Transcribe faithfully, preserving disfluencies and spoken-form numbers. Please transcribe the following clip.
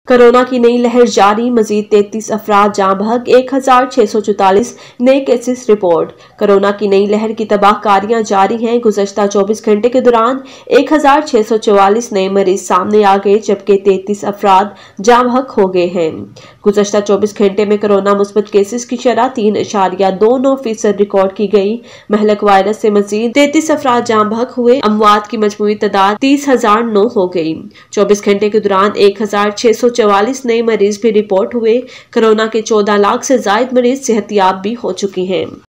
Corona की नई लहर जारी, मजीद तैंतीस अफराद जाँ बहक, एक हजार छह सौ चौतालीस नए केसेस रिपोर्ट। कोरोना की नई लहर की तबाहकारियां जारी हैं। गुज़श्ता चौबीस घंटे के दौरान एक हजार छह सौ चौवालीस नए मरीज सामने आ गए, जबकि तैंतीस अफराद जाँ बहक हो गए हैं। गुज़श्ता चौबीस घंटे में कोरोना मुस्बत केसेस की शरह तीन इशारिया दो नौ फीसद रिकॉर्ड की गई। महलक वायरस से मजीद तैंतीस अफराद जाँ बहक हुए। अमवात की मजमूई तादाद तीस हजार नौ हो गई। चौबीस घंटे के दौरान एक हजार छह सौ चौवालीस नए मरीज भी रिपोर्ट हुए। कोरोना के चौदह लाख से ज्यादा मरीज सेहतियाब भी हो चुकी हैं।